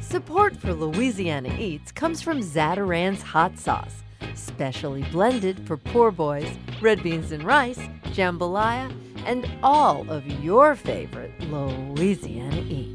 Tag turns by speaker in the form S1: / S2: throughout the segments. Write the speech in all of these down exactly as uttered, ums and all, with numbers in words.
S1: Support for Louisiana Eats comes from Zatarain's hot sauce, specially blended for poor boys, red beans and rice, jambalaya, and all of your favorite Louisiana Eats.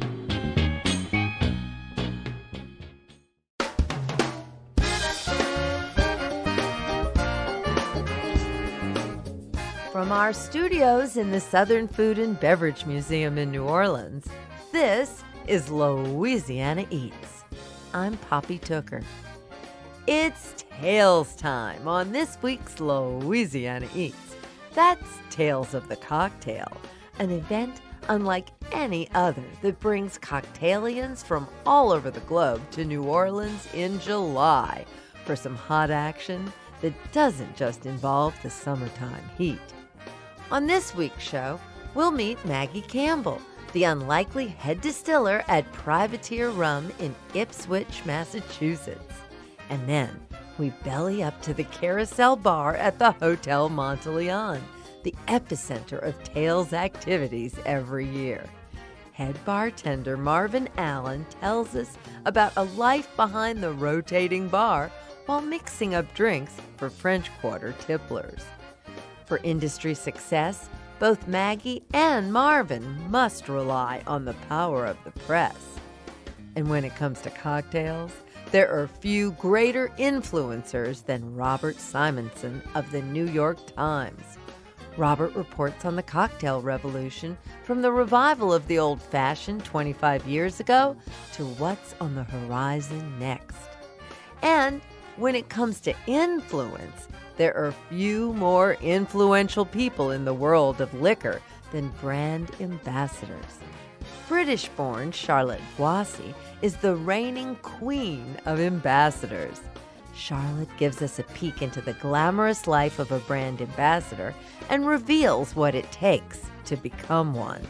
S1: From our studios in the Southern Food and Beverage Museum in New Orleans, this is Louisiana Eats. I'm Poppy Tooker. It's Tales time on this week's Louisiana Eats. That's Tales of the Cocktail, an event unlike any other that brings cocktailians from all over the globe to New Orleans in July for some hot action that doesn't just involve the summertime heat. On this week's show, we'll meet Maggie Campbell, the unlikely head distiller at Privateer Rum in Ipswich, Massachusetts. And then we belly up to the Carousel Bar at the Hotel Monteleone, the epicenter of Tales activities every year. Head bartender Marvin Allen tells us about a life behind the rotating bar while mixing up drinks for French Quarter tipplers. For industry success, both Maggie and Marvin must rely on the power of the press. And when it comes to cocktails, there are few greater influencers than Robert Simonson of the New York Times. Robert reports on the cocktail revolution, from the revival of the old-fashioned twenty-five years ago to what's on the horizon next. And when it comes to influence, there are few more influential people in the world of liquor than brand ambassadors. British-born Charlotte Voisey is the reigning queen of ambassadors. Charlotte gives us a peek into the glamorous life of a brand ambassador and reveals what it takes to become one.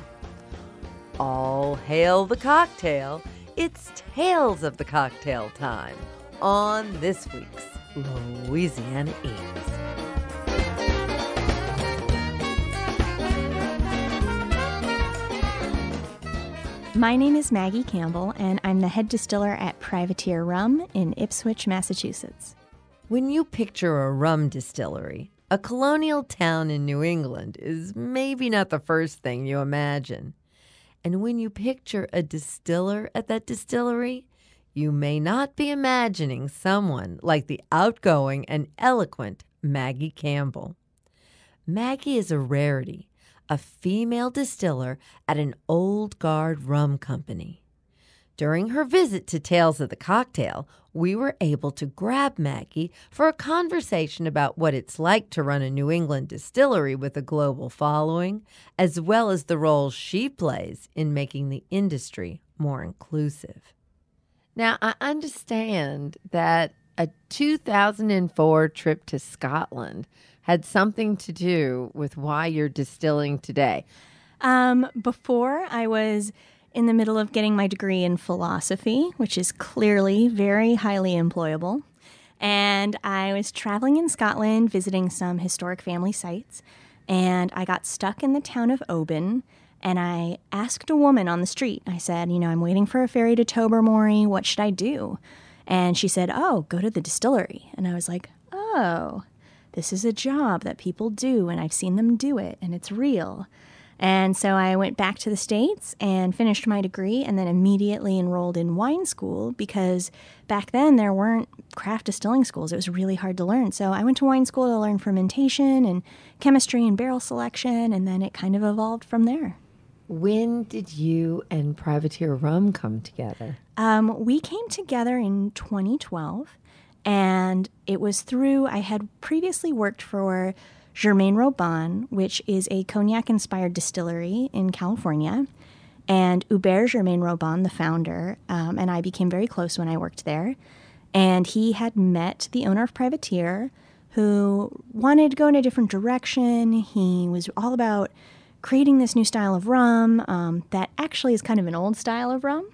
S1: All hail the cocktail! It's Tales of the Cocktail time on this week's Louisiana Eats.
S2: My name is Maggie Campbell, and I'm the head distiller at Privateer Rum in Ipswich, Massachusetts.
S1: When you picture a rum distillery, a colonial town in New England is maybe not the first thing you imagine. And when you picture a distiller at that distillery, you may not be imagining someone like the outgoing and eloquent Maggie Campbell. Maggie is a rarity, a female distiller at an old guard rum company. During her visit to Tales of the Cocktail, we were able to grab Maggie for a conversation about what it's like to run a New England distillery with a global following, as well as the role she plays in making the industry more inclusive. Now, I understand that a two thousand four trip to Scotland had something to do with why you're distilling today.
S2: Um, before, I was in the middle of getting my degree in philosophy, which is clearly very highly employable. And I was traveling in Scotland, visiting some historic family sites, and I got stuck in the town of Oban. And I asked a woman on the street, I said, you know, I'm waiting for a ferry to Tobermory. What should I do? And she said, oh, go to the distillery. And I was like, oh, this is a job that people do, and I've seen them do it, and it's real. And so I went back to the States and finished my degree and then immediately enrolled in wine school because back then there weren't craft distilling schools. It was really hard to learn. So I went to wine school to learn fermentation and chemistry and barrel selection, and then it kind of evolved from there.
S1: When did you and Privateer Rum come together?
S2: Um, we came together in twenty twelve, and it was through, I had previously worked for Germain Robin, which is a cognac-inspired distillery in California, and Hubert Germain Robin, the founder, um, and I became very close when I worked there, and he had met the owner of Privateer, who wanted to go in a different direction. He was all about creating this new style of rum um, that actually is kind of an old style of rum.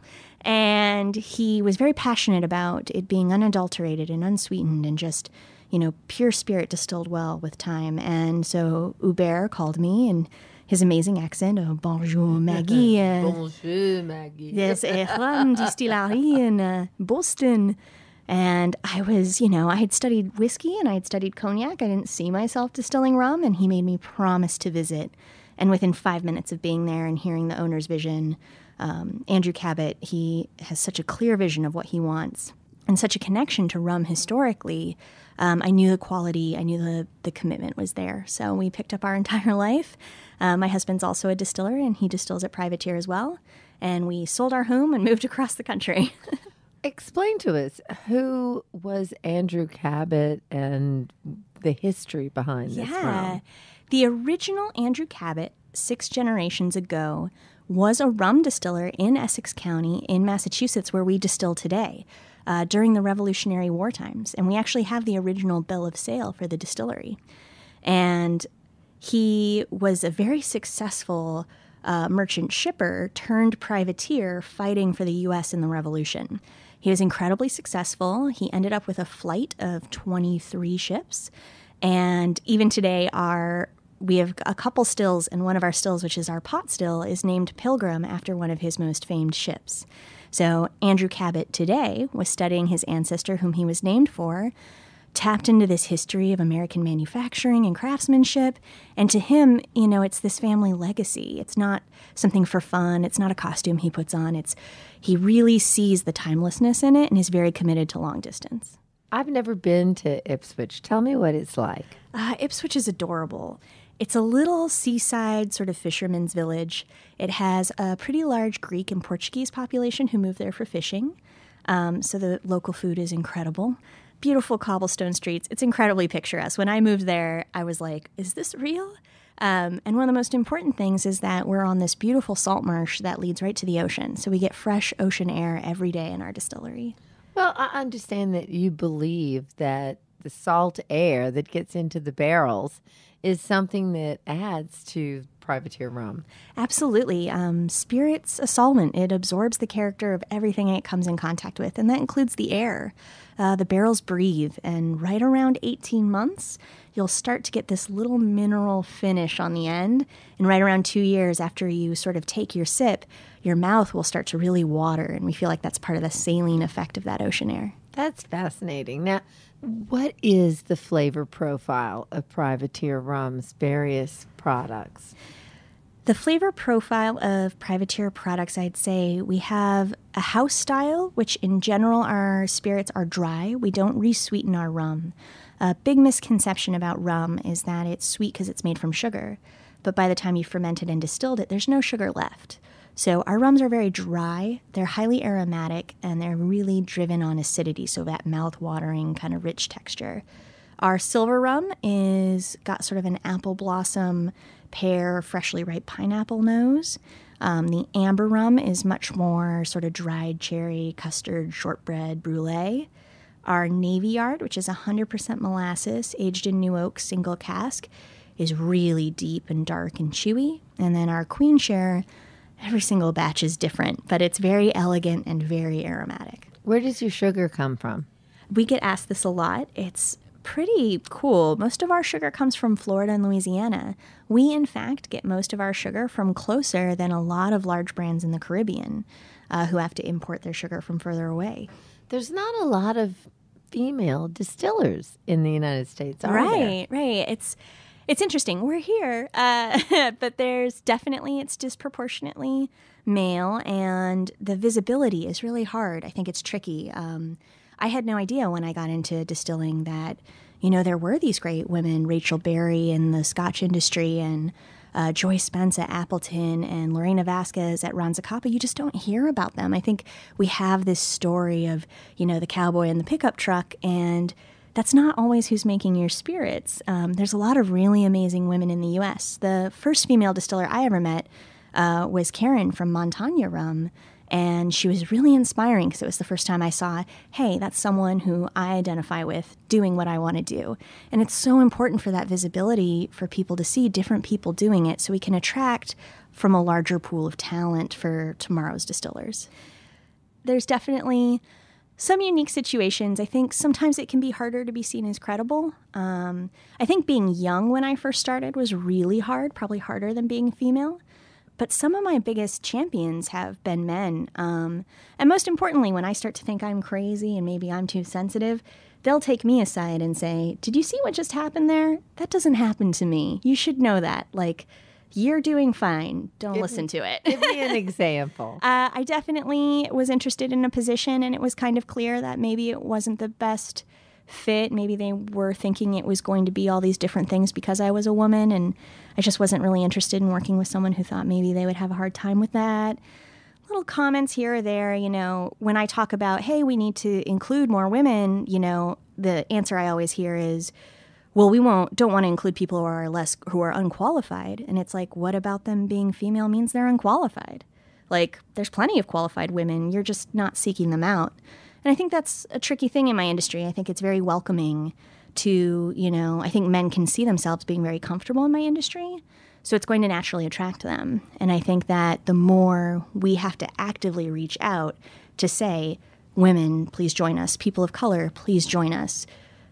S2: And he was very passionate about it being unadulterated and unsweetened and just, you know, pure spirit distilled well with time. And so Hubert called me, and his amazing accent. Oh, bonjour, Maggie. Uh,
S1: Bonjour, Maggie.
S2: There's a rum distillery in uh, Boston. And I was, you know, I had studied whiskey and I had studied cognac. I didn't see myself distilling rum, and he made me promise to visit. And within five minutes of being there and hearing the owner's vision, um, Andrew Cabot, he has such a clear vision of what he wants and such a connection to rum historically. Um, I knew the quality, I knew the, the commitment was there. So we picked up our entire life. Uh, my husband's also a distiller, and he distills at Privateer as well. And we sold our home and moved across the country.
S1: Explain to us, who was Andrew Cabot and the history behind this
S2: Yeah.
S1: rum?
S2: The original Andrew Cabot, six generations ago, was a rum distiller in Essex County in Massachusetts, where we distill today, uh, during the Revolutionary War times. And we actually have the original bill of sale for the distillery. And he was a very successful uh, merchant shipper turned privateer fighting for the U S in the Revolution. He was incredibly successful. He ended up with a flight of twenty-three ships. And even today, our we have a couple stills, and one of our stills, which is our pot still, is named Pilgrim after one of his most famed ships. So Andrew Cabot today was studying his ancestor, whom he was named for, tapped into this history of American manufacturing and craftsmanship. And to him, you know, it's this family legacy. It's not something for fun. It's not a costume he puts on. It's he really sees the timelessness in it and is very committed to long distance.
S1: I've never been to Ipswich. Tell me what it's like.
S2: Uh, Ipswich is adorable. It's a little seaside sort of fisherman's village. It has a pretty large Greek and Portuguese population who move there for fishing. Um, so the local food is incredible. Beautiful cobblestone streets. It's incredibly picturesque. When I moved there, I was like, is this real? Um, and one of the most important things is that we're on this beautiful salt marsh that leads right to the ocean. So we get fresh ocean air every day in our distillery.
S1: Well, I understand that you believe that the salt air that gets into the barrels is something that adds to Privateer rum.
S2: Absolutely. Um, spirit's a solvent. It absorbs the character of everything it comes in contact with, and that includes the air. Uh, the barrels breathe, and right around eighteen months, you'll start to get this little mineral finish on the end, and right around two years after you sort of take your sip, your mouth will start to really water, and we feel like that's part of the saline effect of that ocean air.
S1: That's fascinating. Now, what is the flavor profile of Privateer rum's various products?
S2: The flavor profile of Privateer products, I'd say we have a house style, which in general our spirits are dry. We don't re-sweeten our rum. A big misconception about rum is that it's sweet because it's made from sugar. But by the time you fermented and distilled it, there's no sugar left. So our rums are very dry, they're highly aromatic, and they're really driven on acidity, so that mouth-watering kind of rich texture. Our silver rum is got sort of an apple blossom, pear, freshly ripe pineapple nose. Um, the amber rum is much more sort of dried cherry, custard, shortbread, brulee. Our Navy Yard, which is one hundred percent molasses, aged in new oak single cask, is really deep and dark and chewy. And then our Queen Share, every single batch is different, but it's very elegant and very aromatic.
S1: Where does your sugar come from?
S2: We get asked this a lot. It's pretty cool. Most of our sugar comes from Florida and Louisiana. We, in fact, get most of our sugar from closer than a lot of large brands in the Caribbean uh, who have to import their sugar from further away.
S1: There's not a lot of female distillers in the United States, are
S2: Right,
S1: there?
S2: right. It's it's interesting. We're here, uh, but there's definitely, it's disproportionately male, and the visibility is really hard. I think it's tricky. Um, I had no idea when I got into distilling that, you know, there were these great women, Rachel Berry in the Scotch industry, and uh, Joyce Spence at Appleton, and Lorena Vasquez at Ronzacapa. You just don't hear about them. I think we have this story of, you know, the cowboy in the pickup truck, and that's not always who's making your spirits. Um, there's a lot of really amazing women in the U S. The first female distiller I ever met uh, was Karen from Montagna Rum, and she was really inspiring because it was the first time I saw, hey, that's someone who I identify with doing what I want to do. And it's so important for that visibility for people to see different people doing it so we can attract from a larger pool of talent for tomorrow's distillers. There's definitely some unique situations. I think sometimes it can be harder to be seen as credible. Um, I think being young when I first started was really hard, probably harder than being female. But some of my biggest champions have been men. Um, and most importantly, when I start to think I'm crazy and maybe I'm too sensitive, they'll take me aside and say, did you see what just happened there? That doesn't happen to me. You should know that. Like, you're doing fine. Don't
S1: give
S2: listen
S1: me,
S2: to it.
S1: Give me an example.
S2: uh, I definitely was interested in a position, and it was kind of clear that maybe it wasn't the best fit. Maybe they were thinking it was going to be all these different things because I was a woman, and I just wasn't really interested in working with someone who thought maybe they would have a hard time with that. Little comments here or there, you know, when I talk about, hey, we need to include more women, you know, the answer I always hear is, well, we won't don't want to include people who are less who are unqualified. And it's like, what about them being female means they're unqualified? Like, there's plenty of qualified women. You're just not seeking them out. And I think that's a tricky thing in my industry. I think it's very welcoming to, you know, I think men can see themselves being very comfortable in my industry. So it's going to naturally attract them. And I think that the more we have to actively reach out to say, women, please join us. People of color, please join us.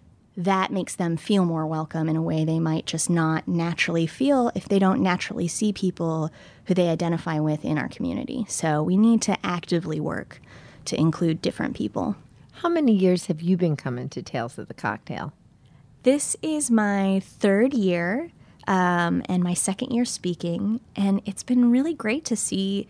S2: That makes them feel more welcome in a way they might just not naturally feel if they don't naturally see people who they identify with in our community. So we need to actively work to include different people.
S1: How many years have you been coming to Tales of the Cocktail?
S2: This is my third year um, and my second year speaking, and it's been really great to see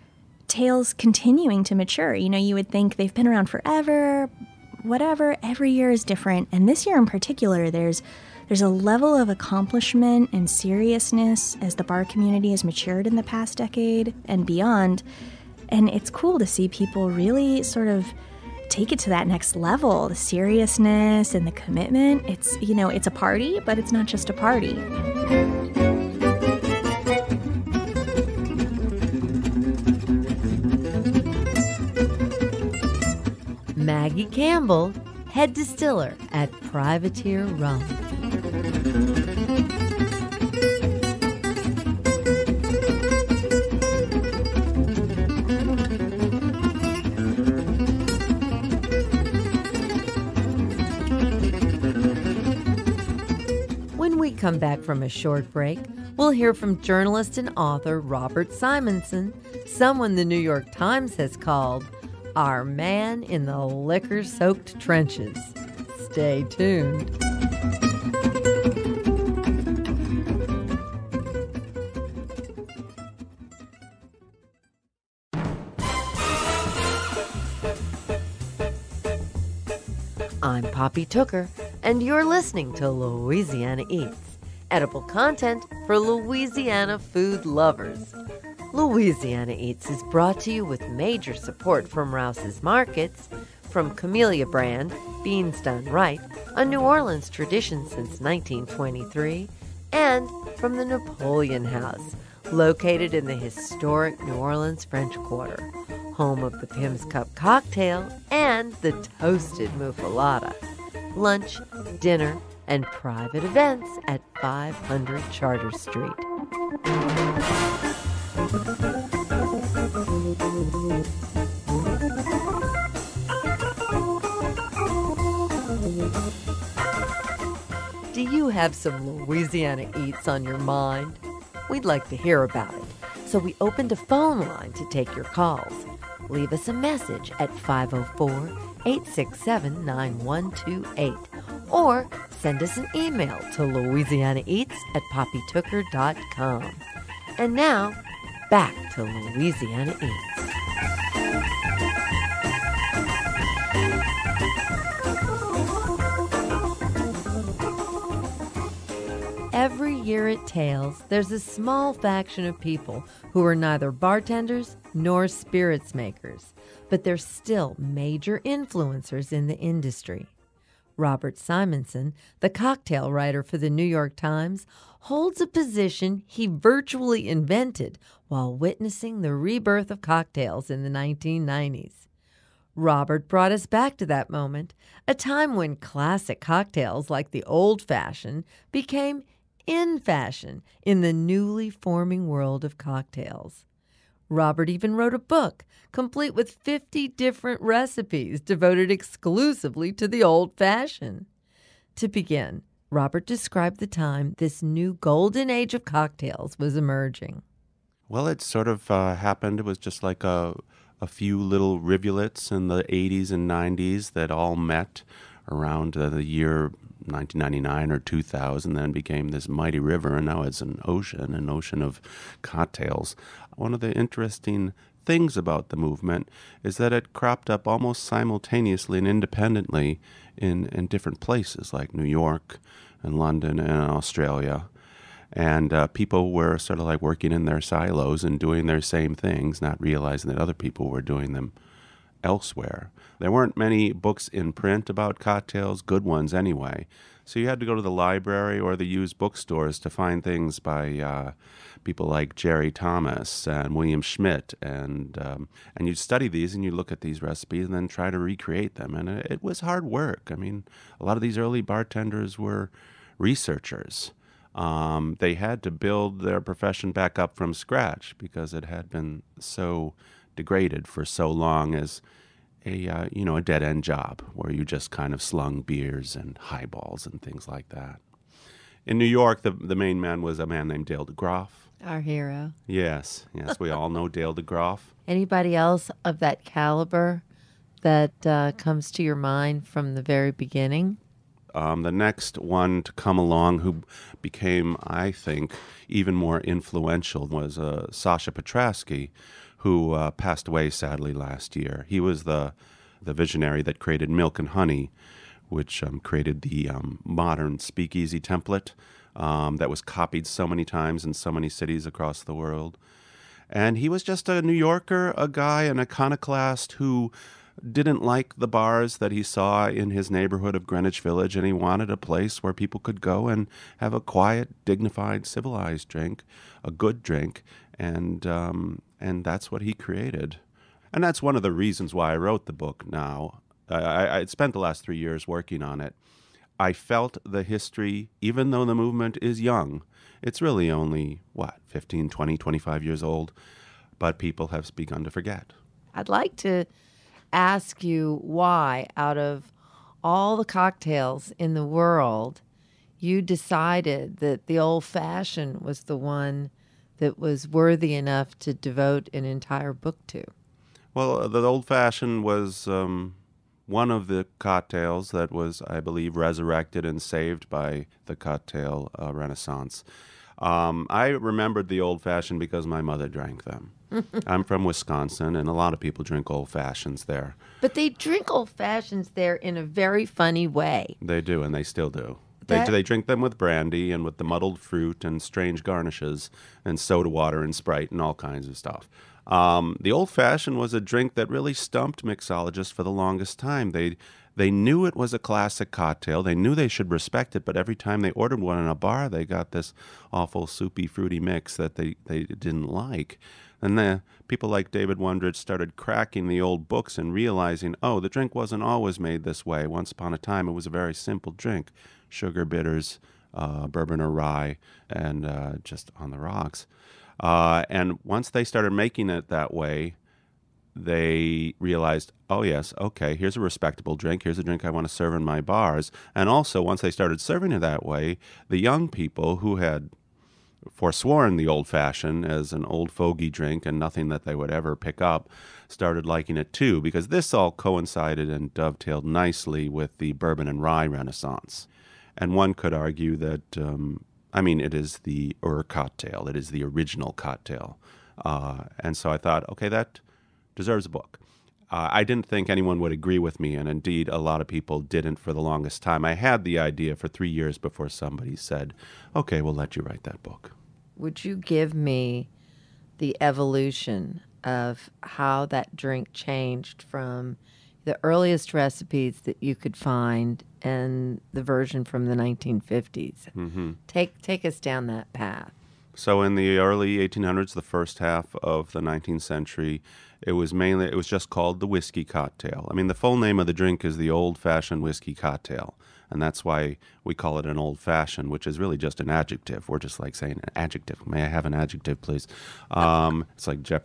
S2: Tales continuing to mature. You know, you would think they've been around forever, whatever, every year is different. And this year in particular, there's there's a level of accomplishment and seriousness as the bar community has matured in the past decade and beyond. And it's cool to see people really sort of take it to that next level, the seriousness and the commitment. It's, you know, it's a party, but it's not just a party.
S1: Maggie Campbell, head distiller at Privateer Rum. When we come back from a short break, we'll hear from journalist and author Robert Simonson, someone the New York Times has called our man in the liquor-soaked trenches. Stay tuned. I'm Poppy Tooker, and you're listening to Louisiana Eats, edible content for Louisiana food lovers. Louisiana Eats is brought to you with major support from Rouse's Markets, from Camellia Brand, Beans Done Right, a New Orleans tradition since nineteen twenty-three, and from the Napoleon House, located in the historic New Orleans French Quarter, home of the Pim's Cup cocktail and the toasted muffalata. Lunch, dinner, and private events at five hundred Charter Street. Do you have some Louisiana Eats on your mind? We'd like to hear about it, so we opened a phone line to take your calls. Leave us a message at five oh four, eight six seven, nine one two eight or send us an email to louisianaeats at poppy tooker dot com. And now, back to Louisiana Eats. Every year at Tales, there's a small faction of people who are neither bartenders nor spirits makers, but they're still major influencers in the industry. Robert Simonson, the cocktail writer for the New York Times, holds a position he virtually invented while witnessing the rebirth of cocktails in the nineteen nineties. Robert brought us back to that moment, a time when classic cocktails like the old-fashioned became in fashion in the newly forming world of cocktails. Robert even wrote a book, complete with fifty different recipes devoted exclusively to the old-fashioned. To begin, Robert described the time this new golden age of cocktails was emerging.
S3: Well, it sort of uh, happened. It was just like a, a few little rivulets in the eighties and nineties that all met around uh, the year nineteen ninety-nine or two thousand, then became this mighty river, and now it's an ocean, an ocean of cocktails. One of the interesting things about the movement is that it cropped up almost simultaneously and independently in, in different places like New York and London and Australia. And uh, people were sort of like working in their silos and doing their same things, not realizing that other people were doing them elsewhere. There weren't many books in print about cocktails, good ones anyway. So you had to go to the library or the used bookstores to find things by uh, people like Jerry Thomas and William Schmidt. And um, and you'd study these and you look at these recipes and then try to recreate them. And it, it was hard work. I mean, a lot of these early bartenders were researchers. Um, they had to build their profession back up from scratch because it had been so degraded for so long as a uh, you know a dead end job where you just kind of slung beers and highballs and things like that. In New York, the the main man was a man named Dale DeGroff.
S1: Our hero.
S3: Yes, yes, we all know Dale DeGroff.
S1: Anybody else of that caliber that uh, comes to your mind from the very beginning?
S3: Um, the next one to come along who became, I think, even more influential was uh, Sasha Petrasky, who uh, passed away sadly last year. He was the the visionary that created Milk and Honey, which um, created the um, modern speakeasy template um, that was copied so many times in so many cities across the world. And he was just a New Yorker, a guy, an iconoclast who didn't like the bars that he saw in his neighborhood of Greenwich Village, and he wanted a place where people could go and have a quiet, dignified, civilized drink, a good drink, and um, and that's what he created. And that's one of the reasons why I wrote the book now. I, I spent the last three years working on it. I felt the history, even though the movement is young, it's really only, what, fifteen, twenty, twenty-five years old, but people have begun to forget.
S1: I'd like to ask you why, out of all the cocktails in the world, you decided that the old-fashioned was the one that was worthy enough to devote an entire book to.
S3: Well, the old-fashioned was um, one of the cocktails that was, I believe, resurrected and saved by the cocktail uh, renaissance. Um, I remembered the old-fashioned because my mother drank them. I'm from Wisconsin, and a lot of people drink old-fashions there.
S1: But they drink old-fashions there in a very funny way.
S3: They do, and they still do. They,
S1: That-
S3: they drink them with brandy and with the muddled fruit and strange garnishes and soda water and Sprite and all kinds of stuff. Um, the old-fashioned was a drink that really stumped mixologists for the longest time. They they knew it was a classic cocktail. They knew they should respect it, but every time they ordered one in a bar, they got this awful soupy, fruity mix that they, they didn't like. And the people like David Wondrich started cracking the old books and realizing, oh, the drink wasn't always made this way. Once upon a time, it was a very simple drink. Sugar, bitters, uh, bourbon or rye, and uh, just on the rocks. Uh, and once they started making it that way, they realized, oh, yes, okay, here's a respectable drink. Here's a drink I want to serve in my bars. And also, once they started serving it that way, the young people who had forsworn the old-fashioned as an old fogey drink and nothing that they would ever pick up, started liking it too, because this all coincided and dovetailed nicely with the bourbon and rye renaissance. And one could argue that, um, I mean, it is the Ur cocktail. It is the original cocktail. Uh, and so I thought, okay, that deserves a book. Uh, I didn't think anyone would agree with me, and indeed a lot of people didn't for the longest time. I had the idea for three years before somebody said, okay, we'll let you write that book.
S1: Would you give me the evolution of how that drink changed from the earliest recipes that you could find and the version from the nineteen fifties?
S3: Mm-hmm.
S1: Take take us down that path.
S3: So in the early eighteen hundreds, the first half of the nineteenth century, it was mainly, it was just called the whiskey cocktail. I mean, the full name of the drink is the old-fashioned whiskey cocktail, and that's why we call it an old-fashioned, which is really just an adjective. We're just like saying an adjective. May I have an adjective, please? Um, it's like Jeopardy.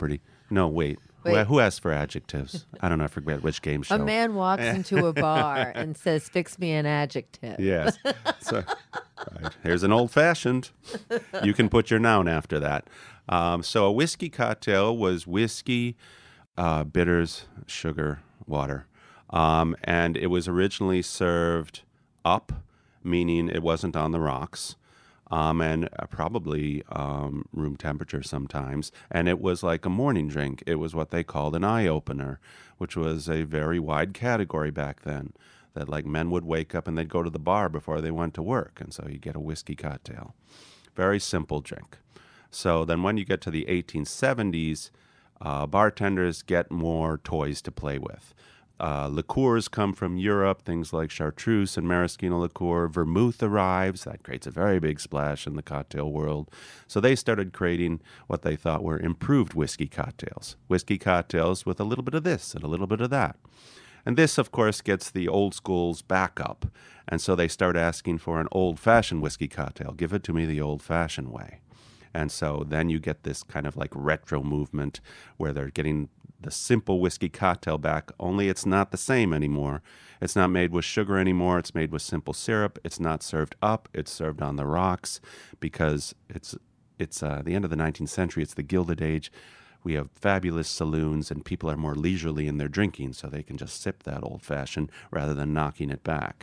S3: No, wait. Who,
S1: Wait.
S3: who asked for adjectives? I don't know. I forget which game show.
S1: A man walks into a bar and says, "Fix me an adjective."
S3: Yes. So, right. Here's an old-fashioned. You can put your noun after that. Um, so a whiskey cocktail was whiskey, uh, bitters, sugar, water. Um, and it was originally served up, meaning it wasn't on the rocks. Um, and uh, probably um, room temperature sometimes. And it was like a morning drink. It was what they called an eye-opener, which was a very wide category back then, that like men would wake up and they'd go to the bar before they went to work. And so you get a whiskey cocktail. Very simple drink. So then when you get to the eighteen seventies, uh, bartenders get more toys to play with. Uh, liqueurs come from Europe, things like chartreuse and maraschino liqueur. Vermouth arrives. That creates a very big splash in the cocktail world. So they started creating what they thought were improved whiskey cocktails. Whiskey cocktails with a little bit of this and a little bit of that. And this, of course, gets the old schools back up. And so they start asking for an old-fashioned whiskey cocktail. Give it to me the old-fashioned way. And so then you get this kind of like retro movement where they're getting the simple whiskey cocktail back, only it's not the same anymore. It's not made with sugar anymore. It's made with simple syrup. It's not served up. It's served on the rocks because it's it's uh, the end of the nineteenth century. It's the Gilded Age. We have fabulous saloons, and people are more leisurely in their drinking, so they can just sip that old-fashioned rather than knocking it back.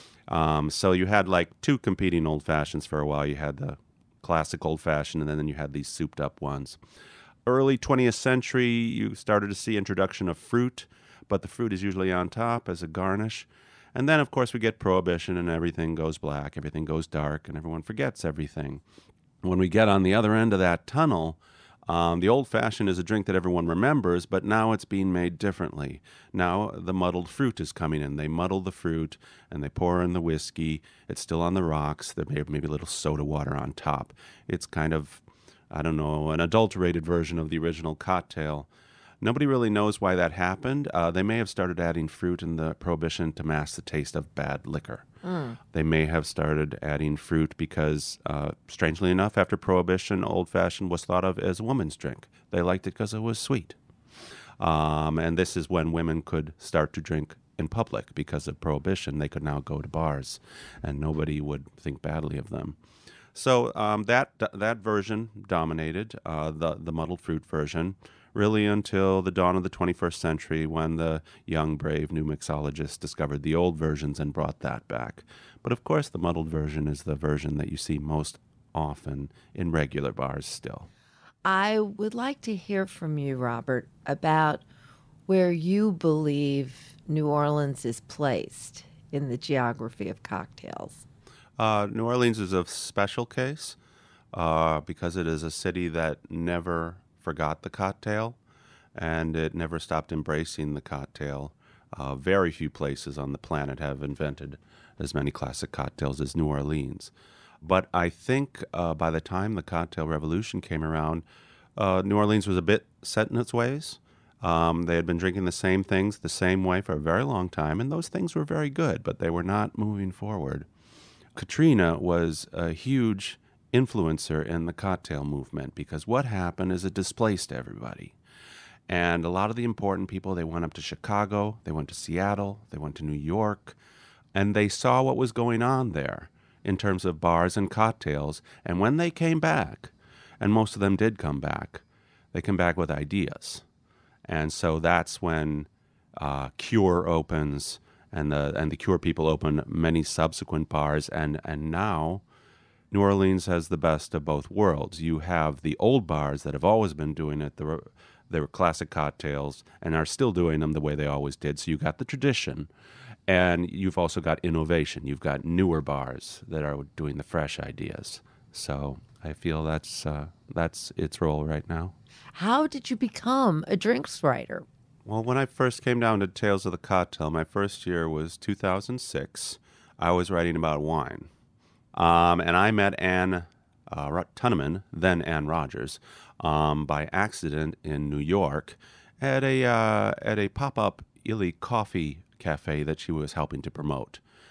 S3: Um, so you had like two competing old-fashions for a while. You had the classic old-fashioned, and then you had these souped-up ones. Early twentieth century, you started to see introduction of fruit, but the fruit is usually on top as a garnish. And then, of course, we get Prohibition, and everything goes black, everything goes dark, and everyone forgets everything. When we get on the other end of that tunnel, um, the old-fashioned is a drink that everyone remembers, but now it's being made differently. Now the muddled fruit is coming in. They muddle the fruit, and they pour in the whiskey. It's still on the rocks. There may have maybe a little soda water on top. It's kind of, I don't know, an adulterated version of the original cocktail. Nobody really knows why that happened. Uh, they may have started adding fruit in the Prohibition to mask the taste of bad liquor. Mm. They may have started adding fruit because, uh, strangely enough, after Prohibition, old-fashioned was thought of as a woman's drink. They liked it because it was sweet. Um, and this is when women could start to drink in public. Because of Prohibition, they could now go to bars, and nobody would think badly of them. So um, that that version dominated, uh, the, the muddled fruit version, really until the dawn of the twenty-first century when the young, brave new mixologists discovered the old versions and brought that back. But of course, the muddled version is the version that you see most often in regular bars still.
S1: I would like to hear from you, Robert, about where you believe New Orleans is placed in the geography of cocktails.
S3: Uh, New Orleans is a special case uh, because it is a city that never forgot the cocktail, and it never stopped embracing the cocktail. Uh, very few places on the planet have invented as many classic cocktails as New Orleans. But I think uh, by the time the cocktail revolution came around, uh, New Orleans was a bit set in its ways. Um, they had been drinking the same things the same way for a very long time, and those things were very good, but they were not moving forward. Katrina was a huge influencer in the cocktail movement because what happened is it displaced everybody. And a lot of the important people, they went up to Chicago, they went to Seattle, they went to New York, and they saw what was going on there in terms of bars and cocktails. And when they came back, and most of them did come back, they come back with ideas. And so that's when uh, Cure opens, and the and the Cure people open many subsequent bars, and, and now New Orleans has the best of both worlds. You have the old bars that have always been doing it, the they were classic cocktails, and are still doing them the way they always did. So you got the tradition, and you've also got innovation. You've got newer bars that are doing the fresh ideas. So I feel that's uh, that's its role right now.
S1: How did you become a drinks writer?
S3: Well, when I first came down to Tales of the Cocktail, my first year was two thousand six. I was writing about wine. Um, and I met Anne uh, Tunneman, then Anne Rogers, um, by accident in New York at a uh, at a pop-up Illy coffee cafe that she was helping to promote.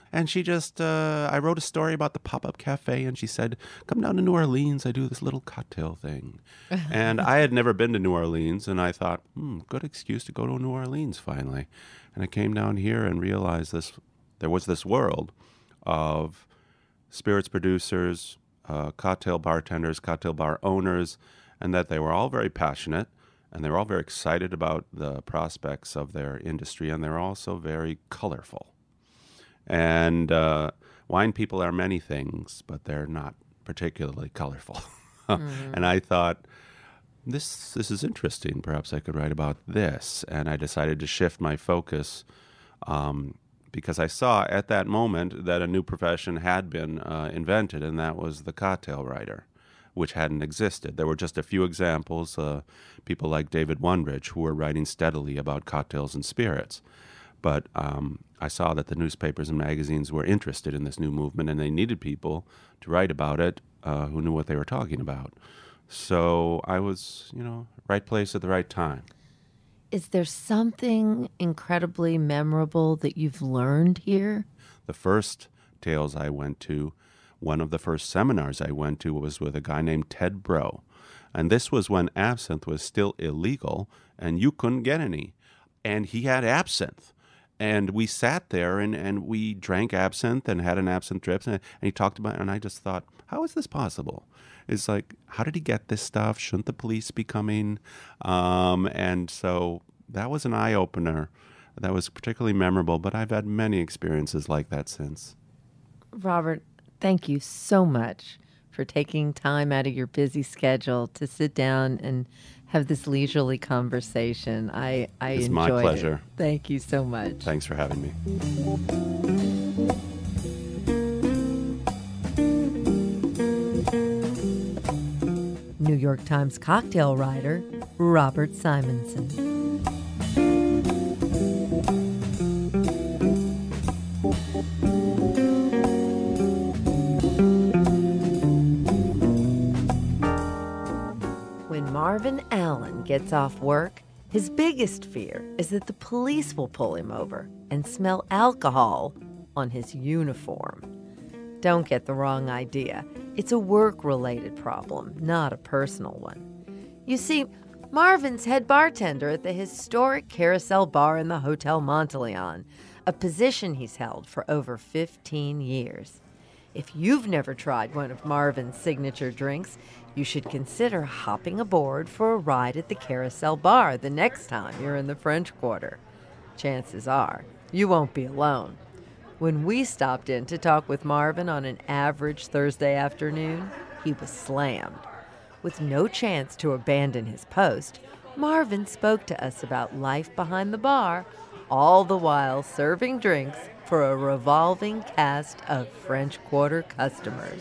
S3: And she just, uh, I wrote a story about the pop-up cafe, and she said, come down to New Orleans. I do this little cocktail thing. And I had never been to New Orleans, and I thought, hmm, good excuse to go to New Orleans finally. And I came down here and realized this, there was this world of spirits producers, uh, cocktail bartenders, cocktail bar owners, and that they were all very passionate, and they were all very excited about the prospects of their industry, and they're also very colorful. And uh, wine people are many things, but they're not particularly colorful. Mm-hmm. And I thought, this this is interesting. Perhaps I could write about this. And I decided to shift my focus um, because I saw at that moment that a new profession had been uh, invented, and that was the cocktail writer, which hadn't existed. There were just a few examples, uh, people like David Wondrich, who were writing steadily about cocktails and spirits. But um, I saw that the newspapers and magazines were interested in this new movement, and they needed people to write about it uh, who knew what they were talking about. So I was, you know, right place at the right time.
S1: Is there something incredibly memorable that you've learned here?
S3: The first tales I went to, one of the first seminars I went to was with a guy named Ted Bro. And this was when absinthe was still illegal, and you couldn't get any. And he had absinthe. And we sat there and, and we drank absinthe and had an absinthe drip. And, and he talked about it, and I just thought, how is this possible? It's like, how did he get this stuff? Shouldn't the police be coming? Um, and so that was an eye-opener. That was particularly memorable, but I've had many experiences like that since.
S1: Robert, thank you so much for taking time out of your busy schedule to sit down and have this leisurely conversation. I, I
S3: it's
S1: enjoyed
S3: my pleasure.
S1: It. Thank you so much.
S3: Thanks for having me.
S1: New York Times cocktail writer Robert Simonson. When Marvin Allen gets off work, his biggest fear is that the police will pull him over and smell alcohol on his uniform. Don't get the wrong idea. It's a work-related problem, not a personal one. You see, Marvin's head bartender at the historic Carousel Bar in the Hotel Monteleone, a position he's held for over fifteen years. If you've never tried one of Marvin's signature drinks, you should consider hopping aboard for a ride at the Carousel Bar the next time you're in the French Quarter. Chances are you won't be alone. When we stopped in to talk with Marvin on an average Thursday afternoon, he was slammed. With no chance to abandon his post, Marvin spoke to us about life behind the bar, all the while serving drinks for a revolving cast of French Quarter customers.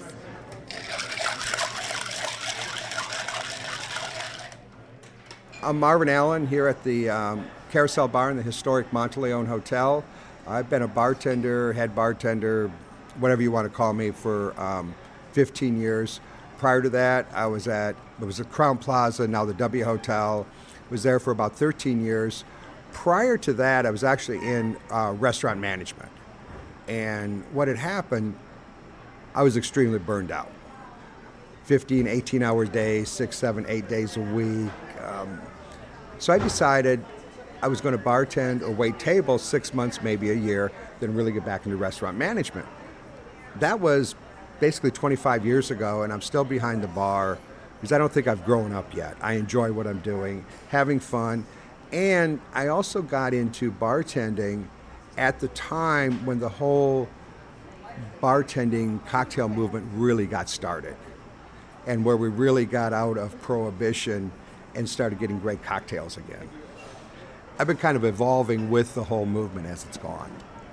S4: I'm Marvin Allen here at the um, Carousel Bar in the historic Monteleone Hotel. I've been a bartender, head bartender, whatever you want to call me, for um, fifteen years. Prior to that, I was at, it was at Crown Plaza, now the W Hotel. Was there for about thirteen years. Prior to that, I was actually in uh, restaurant management. And what had happened, I was extremely burned out. fifteen, eighteen hour days, six, seven, eight days a week. Um, so I decided I was going to bartend or wait tables six months, maybe a year, then really get back into restaurant management. That was basically twenty-five years ago, and I'm still behind the bar because I don't think I've grown up yet. I enjoy what I'm doing, having fun, and I also got into bartending at the time when the whole bartending cocktail movement really got started, and where we really got out of prohibition and started getting great cocktails again. I've been kind of evolving with the whole movement as it's gone.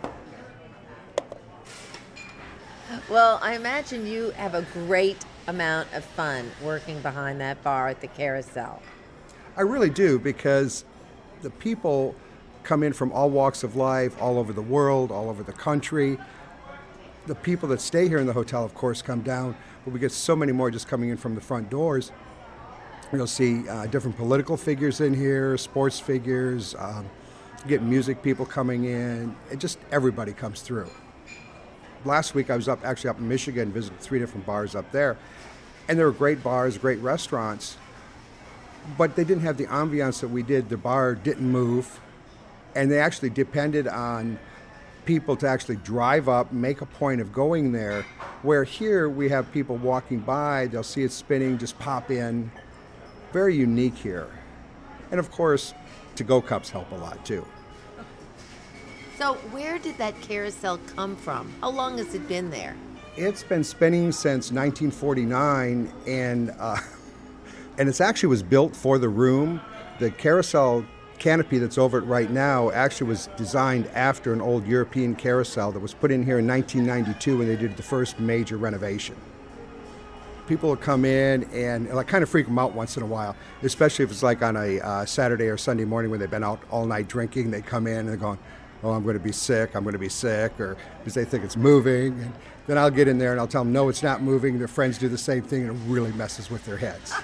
S1: Well, I imagine you have a great amount of fun working behind that bar at the Carousel.
S4: I really do, because the people come in from all walks of life, all over the world, all over the country. The people that stay here in the hotel, of course, come down, but we get so many more just coming in from the front doors. You'll see uh, different political figures in here, sports figures, um, you get music people coming in, and just everybody comes through. last week I was up actually up in Michigan, visited three different bars up there, and there were great bars, great restaurants, but they didn't have the ambiance that we did. The bar didn't move, and they actually depended on people to actually drive up, make a point of going there, where here we have people walking by, they'll see it spinning, just pop in. Very unique here. And of course, to-go cups help a lot too.
S1: So where did that carousel come from? How long has it been there?
S4: It's been spinning since nineteen forty-nine, and uh, and it's actually was built for the room. The carousel canopy that's over it right now actually was designed after an old European carousel that was put in here in nineteen ninety-two when they did the first major renovation. People will come in and like kind of freak them out once in a while, especially if it's like on a uh, Saturday or Sunday morning when they've been out all night drinking. They come in and they're going, oh, I'm going to be sick, I'm going to be sick, or because they think it's moving. And then I'll get in there and I'll tell them, no, it's not moving. Their friends do the same thing, and it really messes with their heads.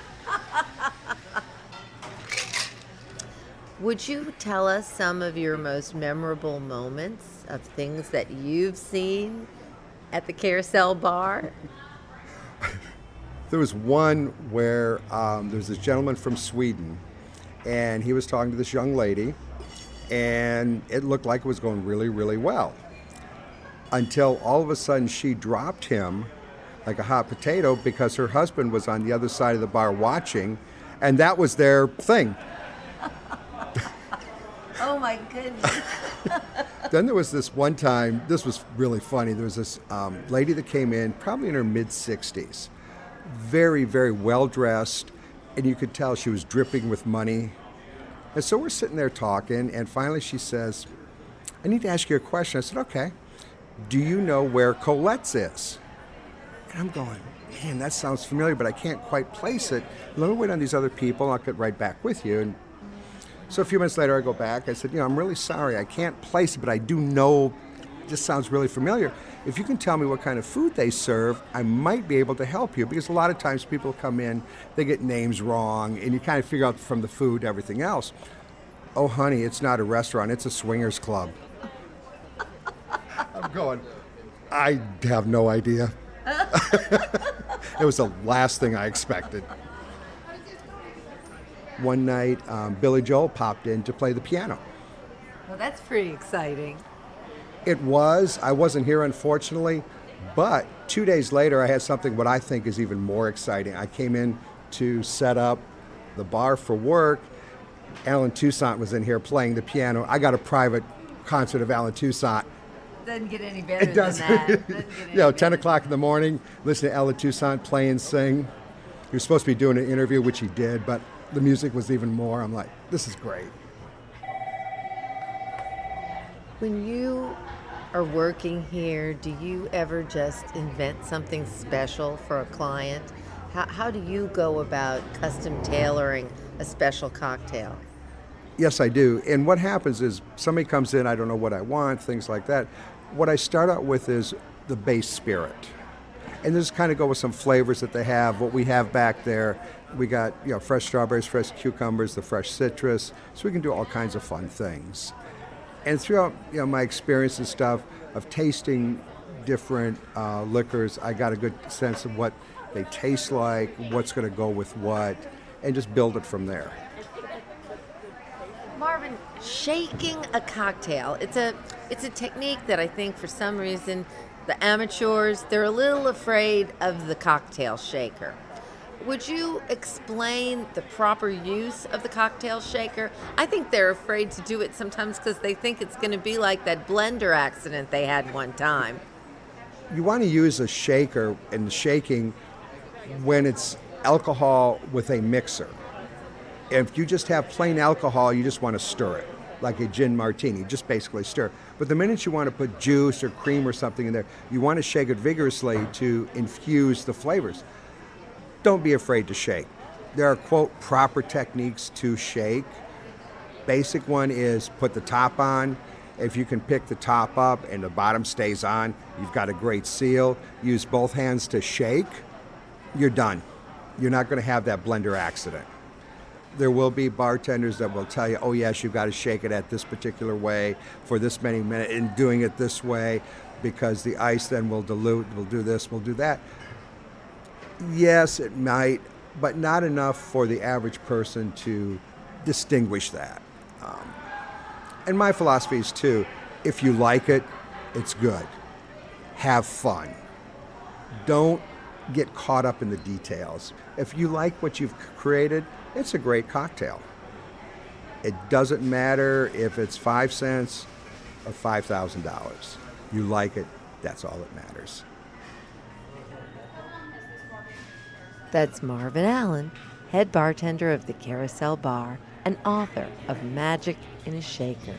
S1: Would you tell us some of your most memorable moments of things that you've seen at the Carousel Bar?
S4: There was one where um, there was this gentleman from Sweden, and he was talking to this young lady, and it looked like it was going really, really well. Until all of a sudden she dropped him like a hot potato because her husband was on the other side of the bar watching, and that was their thing.
S1: Oh my goodness.
S4: Then there was this one time, this was really funny, there was this um, lady that came in, probably in her mid-sixties, very, very well-dressed, and you could tell she was dripping with money. And so we're sitting there talking, and finally she says, I need to ask you a question. I said, okay. Do you know where Colette's is? And I'm going, man, that sounds familiar, but I can't quite place it. Let me wait on these other people, I'll get right back with you. And so a few minutes later I go back, I said, you know, I'm really sorry, I can't place it, but I do know, this sounds really familiar. If you can tell me what kind of food they serve, I might be able to help you, because a lot of times people come in, they get names wrong, and you kind of figure out from the food everything else. Oh, honey, it's not a restaurant, it's a swingers club. I'm going, I have no idea. It was the last thing I expected. One night, um, Billy Joel popped in to play the piano.
S1: Well, that's pretty exciting.
S4: It was. I wasn't here, unfortunately, but two days later, I had something what I think is even more exciting. I came in to set up the bar for work. Alan Toussaint was in here playing the piano. I got a private concert of Alan Toussaint.
S1: Doesn't get any better
S4: It does.
S1: than that. Doesn't get any
S4: You know,
S1: better.
S4: ten o'clock in the morning, listen to Alan Toussaint play and sing. He was supposed to be doing an interview, which he did, but the music was even more. I'm like, this is great.
S1: When you are working here, do you ever just invent something special for a client? How, how do you go about custom tailoring a special cocktail?
S4: Yes, I do. And what happens is somebody comes in, I don't know what I want, things like that. What I start out with is the base spirit. And just kind of go with some flavors that they have. What we have back there, we got, you know, fresh strawberries, fresh cucumbers, the fresh citrus. So we can do all kinds of fun things. And throughout, you know, my experience and stuff of tasting different uh, liquors, I got a good sense of what they taste like, what's going to go with what, and just build it from there.
S1: Marvin, shaking a cocktail, it's a it's a technique that I think for some reason the amateurs, they're a little afraid of the cocktail shaker. Would you explain the proper use of the cocktail shaker? I think they're afraid to do it sometimes because they think it's going to be like that blender accident they had one time.
S4: You want to use a shaker in shaking when it's alcohol with a mixer. If you just have plain alcohol, you just want to stir it, like a gin martini, just basically stir. But the minute you want to put juice or cream or something in there, you want to shake it vigorously to infuse the flavors. Don't be afraid to shake. There are, quote, proper techniques to shake. Basic one is put the top on. If you can pick the top up and the bottom stays on, you've got a great seal. Use both hands to shake, you're done. You're not going to have that blender accident. There will be bartenders that will tell you, oh yes, you've got to shake it at this particular way for this many minutes and doing it this way. because the ice then will dilute, will do this, will do that. Yes, it might, but not enough for the average person to distinguish that. Um, and my philosophy is too, if you like it, it's good. Have fun. Don't get caught up in the details. If you like what you've created, it's a great cocktail. It doesn't matter if it's five cents or five thousand dollars. You like it, that's all that matters.
S1: That's Marvin Allen, head bartender of the Carousel Bar and author of Magic in a Shaker.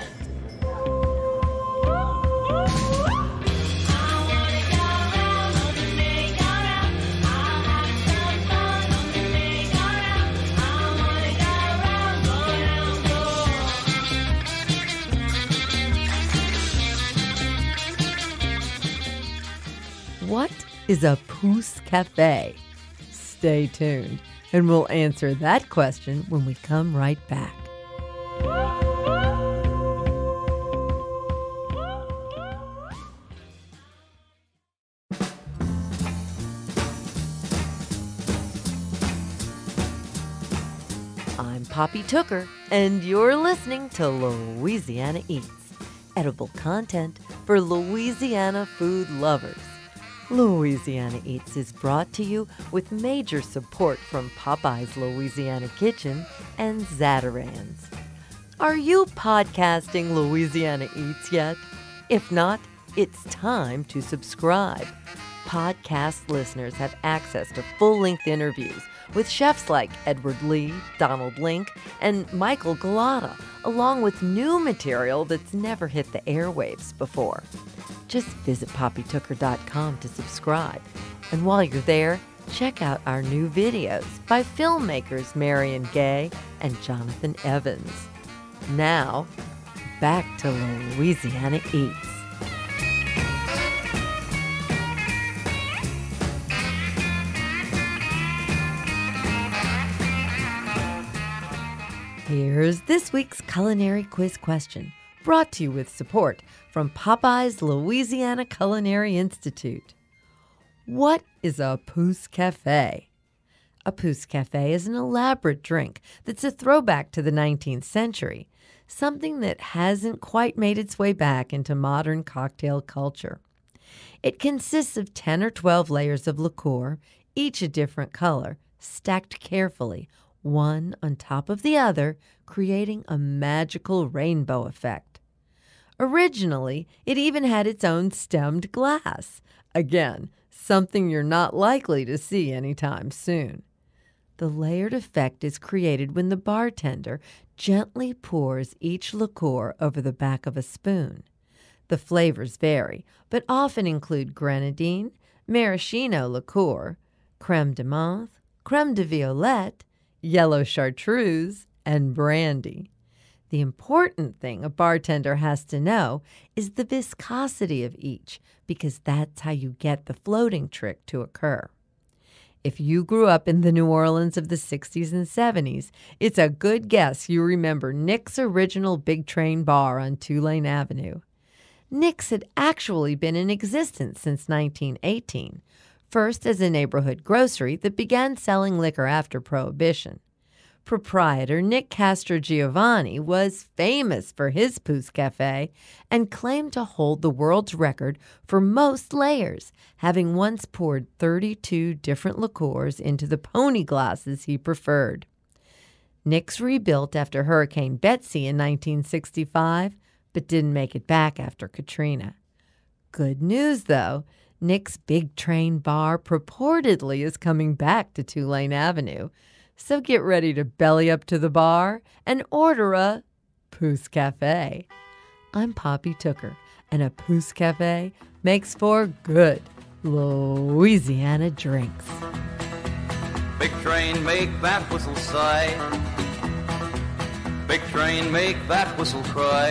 S1: What is a Pousse Cafe? Stay tuned, and we'll answer that question when we come right back. I'm Poppy Tooker, and you're listening to Louisiana Eats, edible content for Louisiana food lovers. Louisiana Eats is brought to you with major support from Popeye's Louisiana Kitchen and Zatarain's. Are you podcasting Louisiana Eats yet? If not, it's time to subscribe. Podcast listeners have access to full-length interviews with chefs like Edward Lee, Donald Link, and Michael Galata, along with new material that's never hit the airwaves before. Just visit poppy tooker dot com to subscribe. And while you're there, check out our new videos by filmmakers Marion Gay and Jonathan Evans. Now, back to Louisiana Eats. Here's this week's culinary quiz question, brought to you with support from Popeye's Louisiana Culinary Institute. What is a Pousse Cafe? A Pousse Cafe is an elaborate drink that's a throwback to the nineteenth century, something that hasn't quite made its way back into modern cocktail culture. It consists of ten or twelve layers of liqueur, each a different color, stacked carefully, one on top of the other, creating a magical rainbow effect. Originally, it even had its own stemmed glass. Again, something you're not likely to see anytime soon. The layered effect is created when the bartender gently pours each liqueur over the back of a spoon. The flavors vary, but often include grenadine, maraschino liqueur, creme de menthe, creme de violette, yellow chartreuse, and brandy. The important thing a bartender has to know is the viscosity of each, because that's how you get the floating trick to occur. If you grew up in the New Orleans of the sixties and seventies, it's a good guess you remember Nick's original Big Train Bar on Tulane Avenue. Nick's had actually been in existence since nineteen eighteen, first as a neighborhood grocery that began selling liquor after Prohibition. Proprietor Nick Castrogiovanni was famous for his Pousse Cafe and claimed to hold the world's record for most layers, having once poured thirty-two different liqueurs into the pony glasses he preferred. Nick's rebuilt after Hurricane Betsy in nineteen sixty-five, but didn't make it back after Katrina. Good news, though. Nick's Big Train Bar purportedly is coming back to Tulane Avenue. So get ready to belly up to the bar and order a Pousse Cafe. I'm Poppy Tooker, and a Pousse Cafe makes for good Louisiana drinks.
S5: Big train, make that whistle sigh. Big train, make that whistle cry.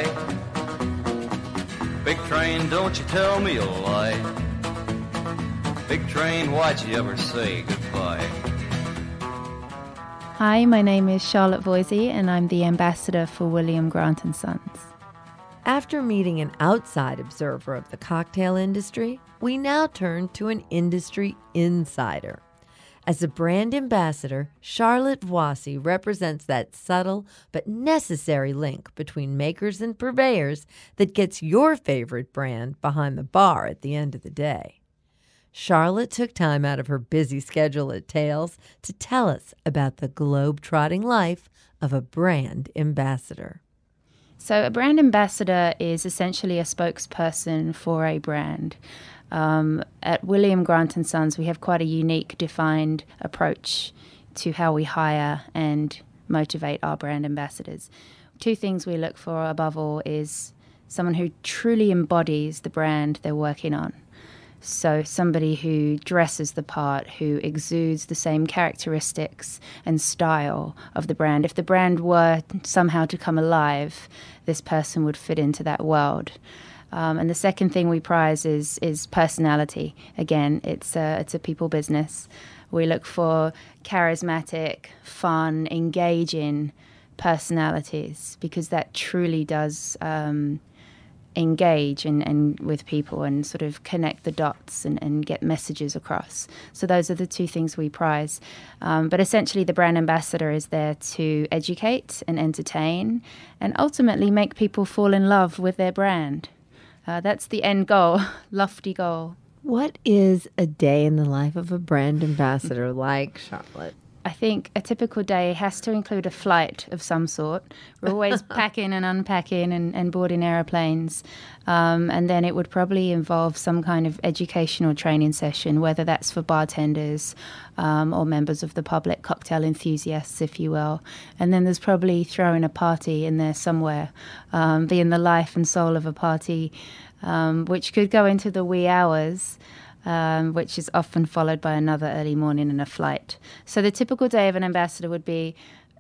S5: Big train, don't you tell me a lie. Big train, why'd you ever say goodbye?
S6: Hi, my name is Charlotte Voisey and I'm the ambassador for William Grant and Sons.
S1: After meeting an outside observer of the cocktail industry, we now turn to an industry insider. As a brand ambassador, Charlotte Voisey represents that subtle but necessary link between makers and purveyors that gets your favorite brand behind the bar at the end of the day. Charlotte took time out of her busy schedule at Tales to tell us about the globe-trotting life of a brand ambassador.
S6: So a brand ambassador is essentially a spokesperson for a brand. Um, at William Grant and Sons, we have quite a unique, defined approach to how we hire and motivate our brand ambassadors. Two things we look for above all is someone who truly embodies the brand they're working on. So somebody who dresses the part, who exudes the same characteristics and style of the brand. If the brand were somehow to come alive, this person would fit into that world. Um, and the second thing we prize is is personality. Again, it's a, it's a people business. We look for charismatic, fun, engaging personalities because that truly does um, engage and, and with people and sort of connect the dots and, and get messages across. So those are the two things we prize. Um, but essentially the brand ambassador is there to educate and entertain and ultimately make people fall in love with their brand. Uh, that's the end goal, lofty goal.
S1: What is a day in the life of a brand ambassador like, Charlotte?
S6: I think a typical day has to include a flight of some sort. We're always packing and unpacking and, and boarding aeroplanes. Um, and then it would probably involve some kind of educational training session, whether that's for bartenders um, or members of the public, cocktail enthusiasts, if you will. And then there's probably throwing a party in there somewhere, um, being the life and soul of a party, um, which could go into the wee hours. Um, which is often followed by another early morning and a flight. So the typical day of an ambassador would be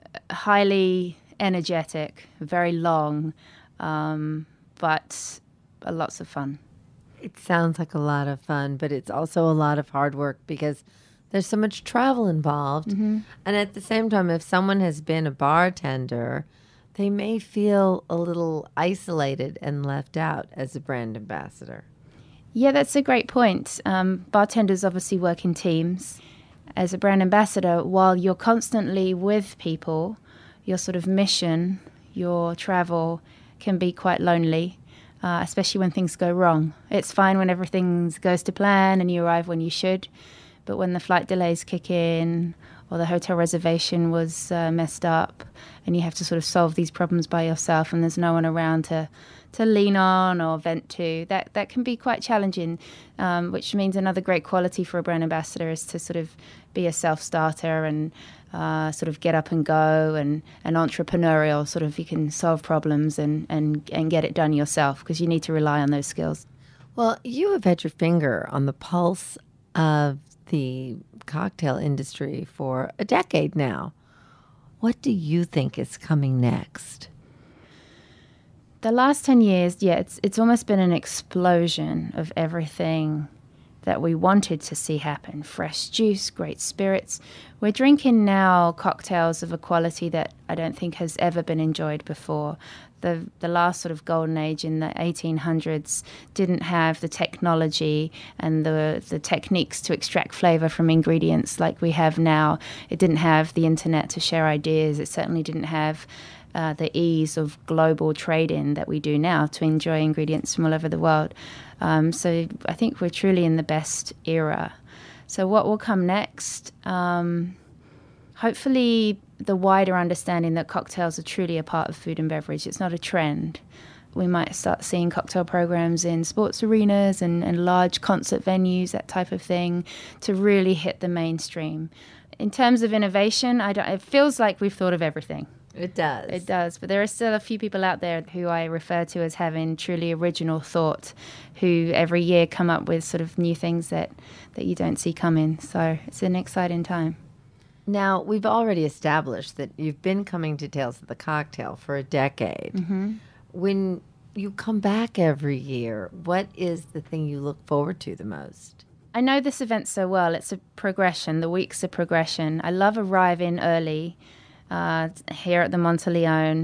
S6: highly energetic, very long, um, but uh, lots of fun.
S1: It sounds like a lot of fun, but it's also a lot of hard work because there's so much travel involved. Mm-hmm. And at the same time, if someone has been a bartender, they may feel a little isolated and left out as a brand ambassador.
S6: Yeah, that's a great point. Um, bartenders obviously work in teams. As a brand ambassador, while you're constantly with people, your sort of mission, your travel can be quite lonely, uh, especially when things go wrong. It's fine when everything goes to plan and you arrive when you should, but when the flight delays kick in or the hotel reservation was uh, messed up and you have to sort of solve these problems by yourself and there's no one around to to lean on or vent to, that that can be quite challenging, um, which means another great quality for a brand ambassador is to sort of be a self-starter and uh, sort of get up and go and, and entrepreneurial, sort of you can solve problems and, and, and get it done yourself because you need to rely on those skills.
S1: Well, you have had your finger on the pulse of the cocktail industry for a decade now. What do you think is coming next?
S6: The last ten years, yeah, it's it's almost been an explosion of everything that we wanted to see happen. Fresh juice, great spirits. We're drinking now cocktails of a quality that I don't think has ever been enjoyed before. The the last sort of golden age in the eighteen hundreds didn't have the technology and the, the techniques to extract flavor from ingredients like we have now. It didn't have the internet to share ideas. It certainly didn't have Uh, the ease of global trade-in that we do now to enjoy ingredients from all over the world. Um, so I think we're truly in the best era. So what will come next? Um, hopefully the wider understanding that cocktails are truly a part of food and beverage. It's not a trend. We might start seeing cocktail programs in sports arenas and, and large concert venues, that type of thing, to really hit the mainstream. In terms of innovation, I don't, it feels like we've thought of everything.
S1: It does.
S6: It does. But there are still a few people out there who I refer to as having truly original thought, who every year come up with sort of new things that, that you don't see coming. So it's an exciting time.
S1: Now, we've already established that you've been coming to Tales of the Cocktail for a decade. Mm-hmm. When you come back every year, what is the thing you look forward to the most?
S6: I know this event so well. It's a progression. The week's a progression. I love arriving early. Uh, here at the Monteleone,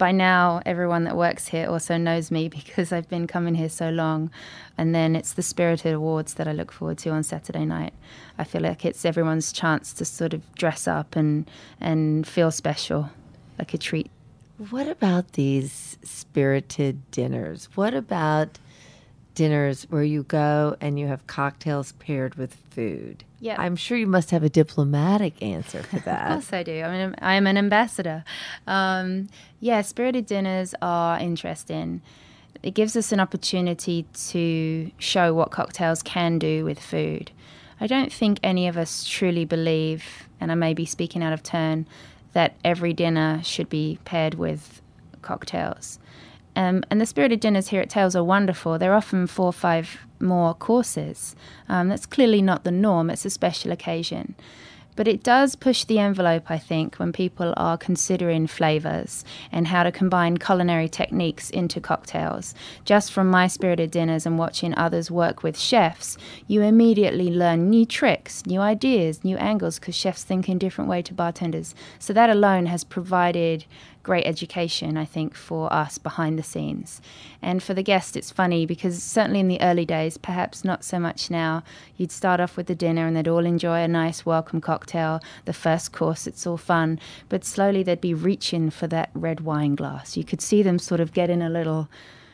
S6: by now, everyone that works here also knows me because I've been coming here so long. And then it's the Spirited Awards that I look forward to on Saturday night. I feel like it's everyone's chance to sort of dress up and, and feel special, like a treat.
S1: What about these spirited dinners? What about dinners where you go and you have cocktails paired with food?
S6: Yeah,
S1: I'm sure you must have a diplomatic answer for that.
S6: Of course I do. I mean, I'm an ambassador. Um, yeah, spirited dinners are interesting. It gives us an opportunity to show what cocktails can do with food. I don't think any of us truly believe, and I may be speaking out of turn, that every dinner should be paired with cocktails. Um, and the spirited dinners here at Tales are wonderful. They're often four or five more courses. Um, that's clearly not the norm. It's a special occasion. But it does push the envelope, I think, when people are considering flavors and how to combine culinary techniques into cocktails. Just from my spirited dinners and watching others work with chefs, you immediately learn new tricks, new ideas, new angles, because chefs think in different way to bartenders. So that alone has provided great education, I think, for us behind the scenes. And for the guest, it's funny because certainly in the early days, perhaps not so much now, you'd start off with the dinner and they'd all enjoy a nice welcome cocktail. The first course, it's all fun. But slowly they'd be reaching for that red wine glass. You could see them sort of getting a little,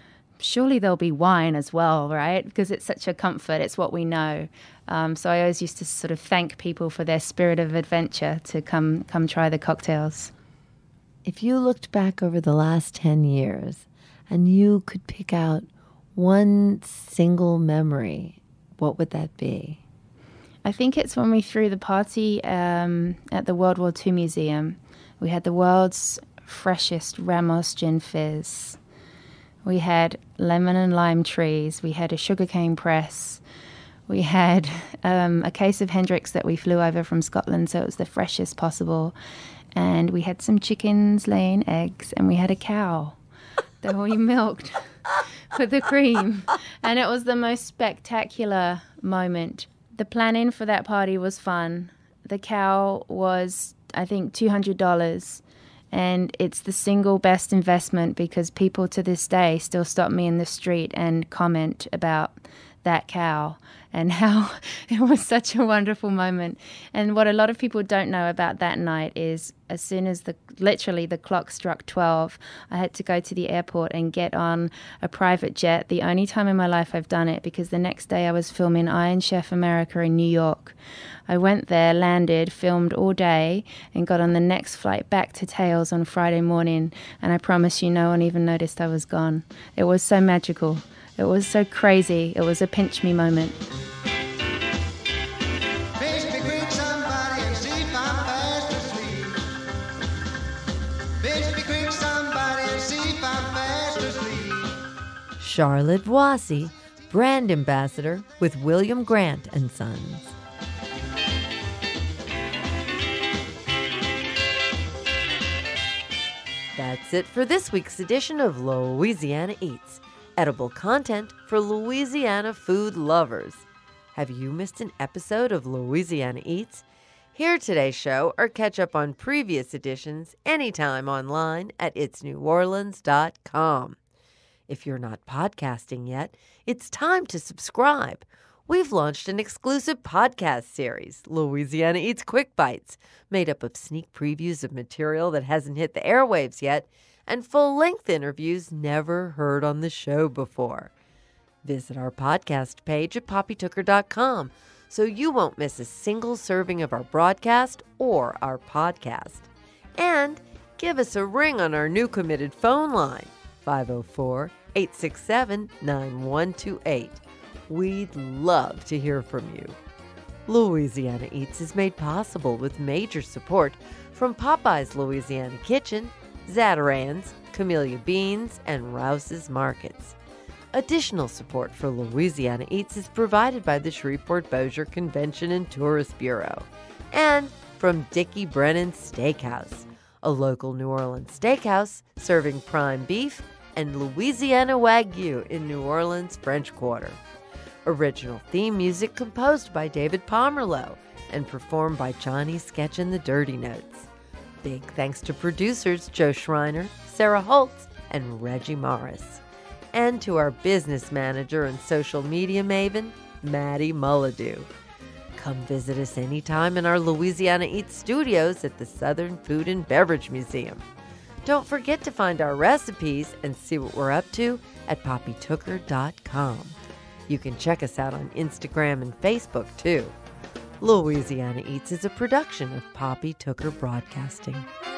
S6: surely there'll be wine as well, right? Because it's such a comfort. It's what we know. Um, so I always used to sort of thank people for their spirit of adventure to come come try the cocktails.
S1: If you looked back over the last ten years and you could pick out one single memory, what would that be?
S6: I think it's when we threw the party um, at the World War Two Museum. We had the world's freshest Ramos gin fizz. We had lemon and lime trees. We had a sugarcane press. We had um, a case of Hendrick's that we flew over from Scotland, so it was the freshest possible. And we had some chickens laying eggs, and we had a cow that we milked with the cream. And it was the most spectacular moment. The planning for that party was fun. The cow was, I think, two hundred dollars. And it's the single best investment because people to this day still stop me in the street and comment about that cow and how it was such a wonderful moment. And what a lot of people don't know about that night is as soon as the literally the clock struck twelve, I had to go to the airport and get on a private jet. The only time in my life I've done it, because the next day I was filming Iron Chef America in New York. I went there, landed, filmed all day, and got on the next flight back to Tales on Friday morning. And I promise you, no one even noticed I was gone. It was so magical. It was so crazy. It was a pinch me moment.
S1: Charlotte Voisey, brand ambassador with William Grant and Sons. That's it for this week's edition of Louisiana Eats. Edible content for Louisiana food lovers. Have you missed an episode of Louisiana Eats? Hear today's show or catch up on previous editions anytime online at its new orleans dot com. If you're not podcasting yet, it's time to subscribe. We've launched an exclusive podcast series, Louisiana Eats Quick Bites, made up of sneak previews of material that hasn't hit the airwaves yet and full-length interviews never heard on the show before. Visit our podcast page at poppy tooker dot com so you won't miss a single serving of our broadcast or our podcast. And give us a ring on our new committed phone line, five oh four, eight six seven, nine one two eight. We'd love to hear from you. Louisiana Eats is made possible with major support from Popeye's Louisiana Kitchen, Zatarain's, Camellia Beans, and Rouse's Markets. Additional support for Louisiana Eats is provided by the Shreveport-Bossier Convention and Tourist Bureau and from Dickie Brennan's Steakhouse, a local New Orleans steakhouse serving prime beef and Louisiana Wagyu in New Orleans, French Quarter. Original theme music composed by David Pomerleau and performed by Johnny Sketch and the Dirty Notes. Big thanks to producers Joe Schreiner, Sarah Holtz, and Reggie Morris. And to our business manager and social media maven, Maddie Mullidew. Come visit us anytime in our Louisiana Eats studios at the Southern Food and Beverage Museum. Don't forget to find our recipes and see what we're up to at poppy tooker dot com. You can check us out on Instagram and Facebook, too. Louisiana Eats is a production of Poppy Tooker Broadcasting.